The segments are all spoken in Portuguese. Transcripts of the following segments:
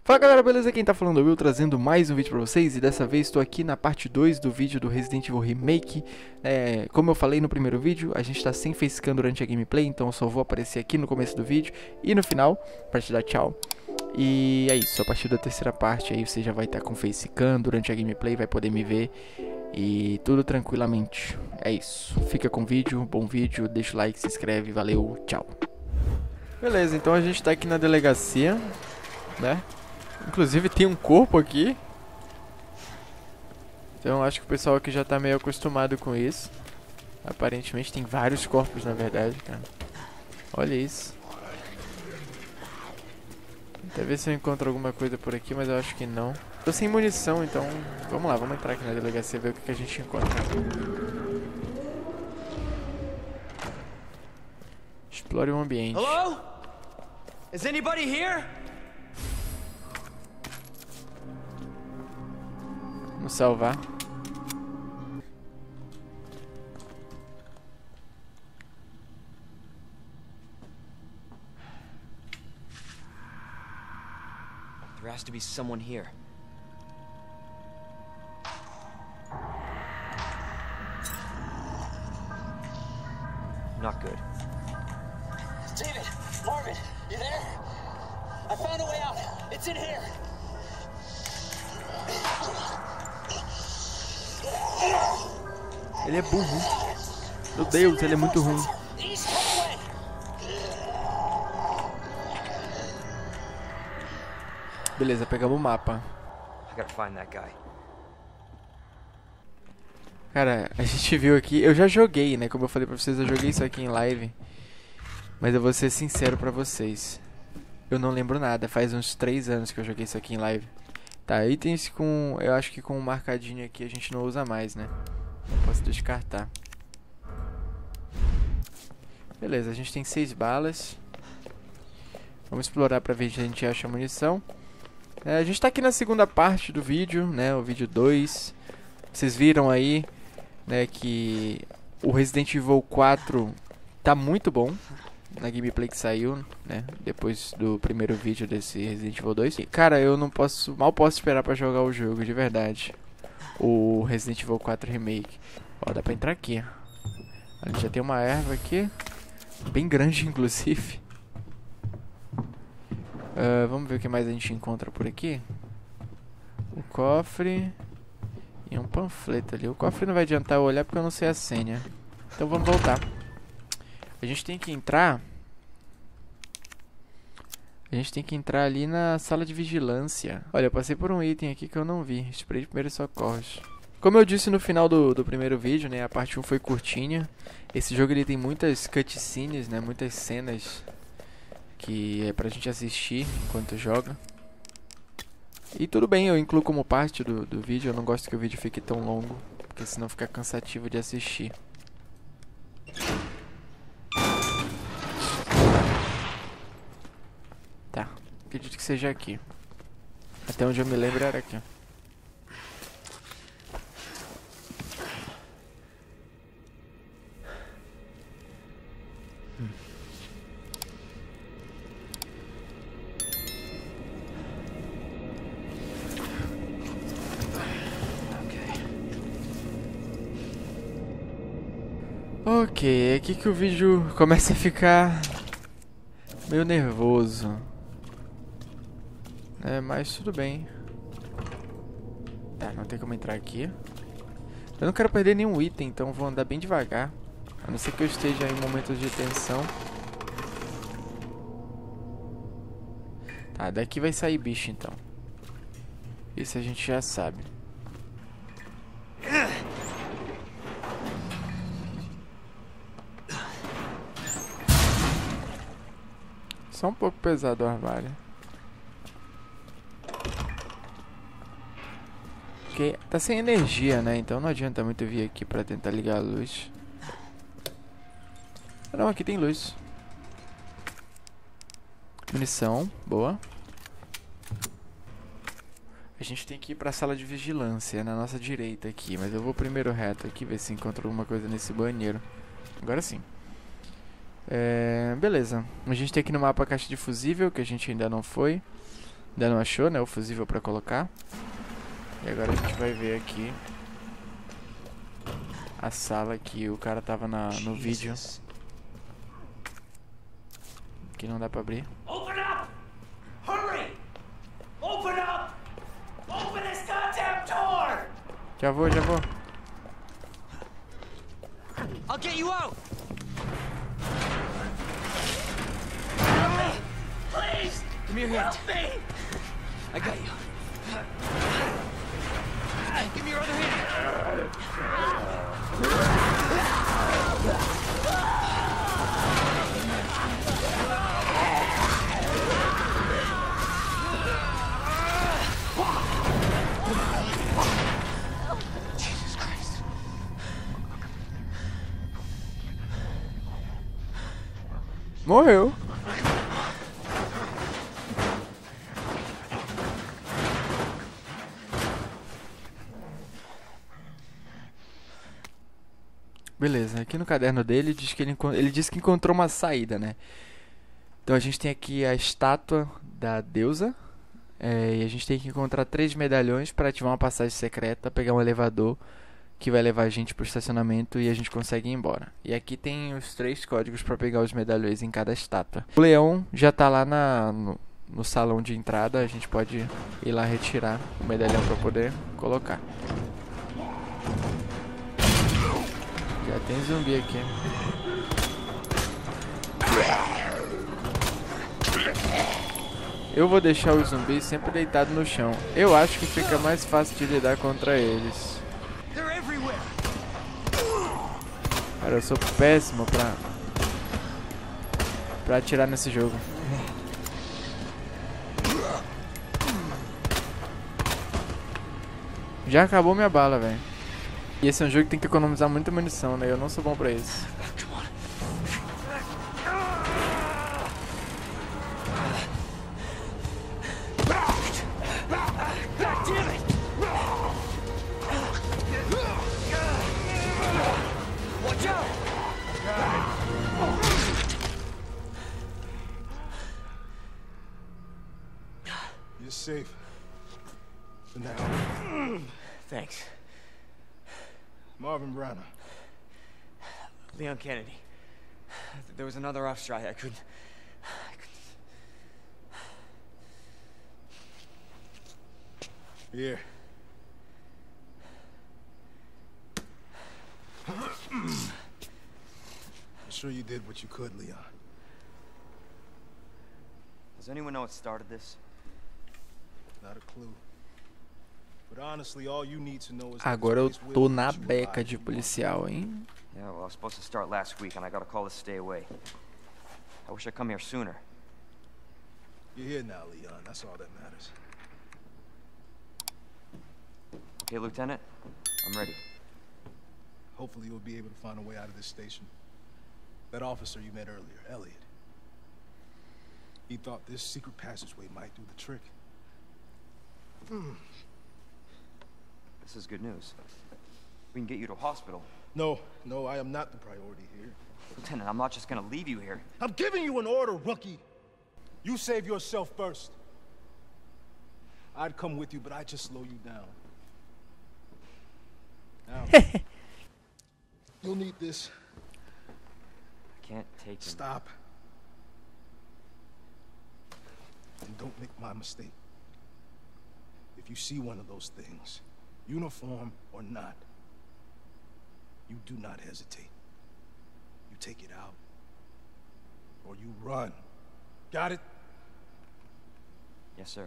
Fala galera, beleza? Quem tá falando é o Will, trazendo mais um vídeo pra vocês. E dessa vez estou aqui na parte 2 do vídeo do Resident Evil Remake. Como eu falei no primeiro vídeo, a gente tá sem facecam durante a gameplay, então eu só vou aparecer aqui no começo do vídeo e no final, pra te dar tchau. E é isso, a partir da terceira parte aí você já vai estar com facecam durante a gameplay, vai poder me ver e tudo tranquilamente. É isso, fica com o vídeo, bom vídeo, deixa o like, se inscreve, valeu, tchau. Beleza, então a gente tá aqui na delegacia, né? Inclusive tem um corpo aqui. Então acho que o pessoal aqui já tá meio acostumado com isso. Aparentemente tem vários corpos, na verdade, cara. Olha isso. Até ver se eu encontro alguma coisa por aqui, mas eu acho que não. Tô sem munição, então vamos lá, vamos entrar aqui na delegacia e ver o que a gente encontra. Explore o ambiente. Hello? Is anybody here? Vamos salvar. There has to be someone here. Not good. David, Marvin, you there? I found a way out. It's in here. Ele é burro. Meu Deus, ele é muito ruim. East hallway. Beleza, pegamos o mapa. I gotta find that guy. Cara, a gente viu aqui, eu já joguei, né, como eu falei pra vocês, eu joguei isso aqui em live. Mas eu vou ser sincero pra vocês, eu não lembro nada, faz uns 3 anos que eu joguei isso aqui em live. Tá, itens com, eu acho que com um marcadinho aqui a gente não usa mais, né. Não posso descartar. Beleza, a gente tem 6 balas. Vamos explorar pra ver se a gente acha munição. A gente tá aqui na segunda parte do vídeo, né, o vídeo 2. Vocês viram aí, né, que o Resident Evil 4 tá muito bom na gameplay que saiu, né, depois do primeiro vídeo desse Resident Evil 2. E, cara, eu não posso, mal posso esperar pra jogar o jogo, de verdade. O Resident Evil 4 Remake. Ó, dá pra entrar aqui. A gente já tem uma erva aqui, bem grande inclusive. Vamos ver o que mais a gente encontra por aqui. O cofre e um panfleto ali. O cofre não vai adiantar eu olhar porque eu não sei a senha. Então vamos voltar. A gente tem que entrar. A gente tem que entrar ali na sala de vigilância. Olha, eu passei por um item aqui que eu não vi. Spray de primeiros socorros. Como eu disse no final do primeiro vídeo, né? A parte 1 foi curtinha. Esse jogo ele tem muitas cutscenes, né? Muitas cenas que é pra gente assistir enquanto joga. E tudo bem, eu incluo como parte do vídeo. Eu não gosto que o vídeo fique tão longo, porque senão fica cansativo de assistir. Tá, acredito que seja aqui. Até onde eu me lembro era aqui. Ok, é aqui que o vídeo começa a ficar meio nervoso. Mas tudo bem. Tá, não tem como entrar aqui. Eu não quero perder nenhum item, então vou andar bem devagar. A não ser que eu esteja em momentos de tensão. Tá, daqui vai sair bicho então. Isso a gente já sabe. Só um pouco pesado o armário. Ok, tá sem energia, né? Então não adianta muito vir aqui pra tentar ligar a luz. Não, aqui tem luz. Munição, boa. A gente tem que ir pra sala de vigilância, na nossa direita aqui. Mas eu vou primeiro reto aqui, ver se encontro alguma coisa nesse banheiro. Agora sim. Beleza. A gente tem aqui no mapa a caixa de fusível, que a gente ainda não foi. Ainda não achou, né, o fusível pra colocar. E agora a gente vai ver aqui a sala que o cara tava no vídeo. Que não dá pra abrir. Open up! Hurry! Open up! Open this goddamn door! Já vou. I'll get you out! Please! Give me your hand. Help me! I got you. Give me your other hand. Jesus Christ. Morreu. Beleza, aqui no caderno dele diz que ele disse que encontrou uma saída, né? Então a gente tem aqui a estátua da deusa. E a gente tem que encontrar 3 medalhões para ativar uma passagem secreta, pegar um elevador que vai levar a gente pro estacionamento e a gente consegue ir embora. E aqui tem os 3 códigos para pegar os medalhões em cada estátua. O leão já tá lá no salão de entrada, a gente pode ir lá retirar o medalhão para poder colocar. Já tem zumbi aqui. Eu vou deixar os zumbis sempre deitados no chão. Eu acho que fica mais fácil de lidar contra eles. Cara, eu sou péssimo pra atirar nesse jogo. Já acabou minha bala, velho. E esse é um jogo que tem que economizar muita munição, né? Eu não sou bom pra isso. You're safe. For now. Thanks. Marvin Branagh. Leon Kennedy. There was another off strike. I couldn't... Here. I'm sure you did what you could, Leon. Does anyone know what started this? Not a clue. But honestly, all you need to know is that Agora eu this place tô will na let you beca alive de if you want. Yeah, policial, hein? well, I was supposed to start last week, and I got a call to stay away. I wish I'd come here sooner. You're here now, Leon. That's all that matters. Okay, Lieutenant? I'm ready. Hopefully you'll be able to find a way out of this station. That officer you met earlier, Elliot. He thought this secret passageway might do the trick. This is good news. We can get you to a hospital. No, I am not the priority here. Lieutenant, I'm not just gonna leave you here. I'm giving you an order, rookie. You save yourself first. I'd come with you, but I'd just slow you down. Now, you'll need this. I can't take him. Stop. And don't make my mistake. If you see one of those things, uniform or not, you do not hesitate. You take it out, or you run. Got it? Yes, sir.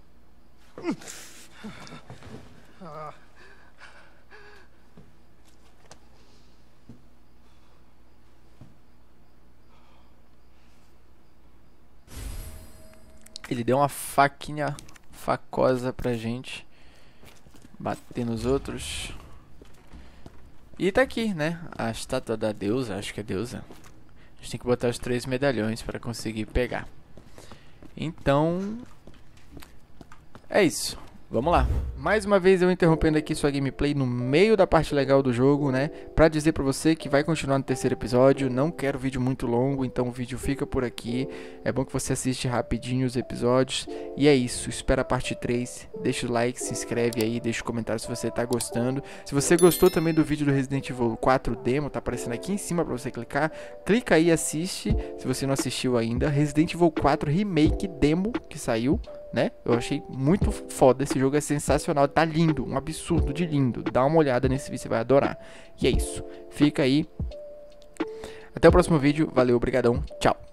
Ele deu uma faquinha facosa pra gente bater nos outros. E tá aqui, né? A estátua da deusa, acho que é deusa. A gente tem que botar os 3 medalhões pra conseguir pegar. Então, é isso. Vamos lá. Mais uma vez eu interrompendo aqui sua gameplay no meio da parte legal do jogo, né? Pra dizer pra você que vai continuar no terceiro episódio. Não quero vídeo muito longo, então o vídeo fica por aqui. É bom que você assiste rapidinho os episódios. E é isso, espera a parte 3. Deixa o like, se inscreve aí, deixa o comentário se você tá gostando. Se você gostou também do vídeo do Resident Evil 4 Demo, tá aparecendo aqui em cima pra você clicar. Clica aí e assiste, se você não assistiu ainda. Resident Evil 4 Remake Demo, que saiu, né? Eu achei muito foda, esse jogo é sensacional, tá lindo, um absurdo de lindo. Dá uma olhada nesse vídeo, você vai adorar. E é isso, fica aí. Até o próximo vídeo, valeu, obrigadão, tchau.